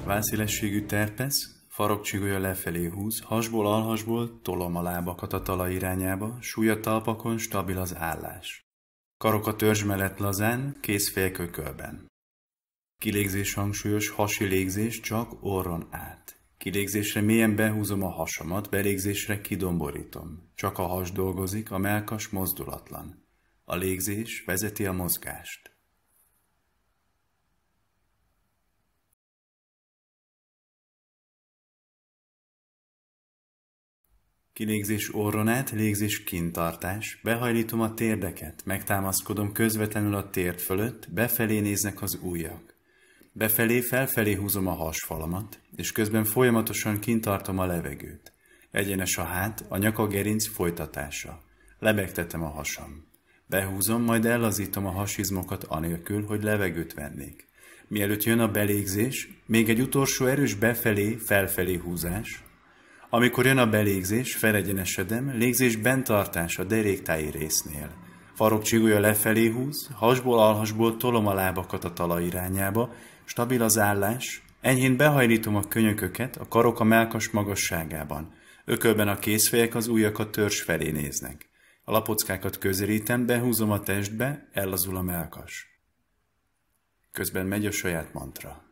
Válszélességű terpesz, farokcsigolya lefelé húz, hasból alhasból tolom a lábakat a talaj irányába, súly talpakon stabil az állás. Karok a törzs mellett lazán, kéz félkökölben. Kilégzés hangsúlyos, hasi légzés csak orron át. Kilégzésre mélyen behúzom a hasamat, belégzésre kidomborítom. Csak a has dolgozik, a mellkas mozdulatlan. A légzés vezeti a mozgást. Kilégzés orron át, légzés kintartás, behajlítom a térdeket, megtámaszkodom közvetlenül a térd fölött, befelé néznek az ujjak. Befelé, felfelé húzom a hasfalamat, és közben folyamatosan kintartom a levegőt. Egyenes a hát, a nyakagerinc folytatása. Lebegtetem a hasam. Behúzom, majd ellazítom a hasizmokat anélkül, hogy levegőt vennék. Mielőtt jön a belégzés, még egy utolsó erős befelé, felfelé húzás. Amikor jön a belégzés, felegyenesedem, légzés benntartás a deréktáji résznél. Farokcsigolya lefelé húz, hasból alhasból tolom a lábakat a talaj irányába, stabil az állás, enyhén behajlítom a könyököket, a karok a mellkas magasságában. Ökölben a kézfejek, az ujjak a törzs felé néznek. A lapockákat közelítem, behúzom a testbe, ellazul a mellkas. Közben megy a saját mantra.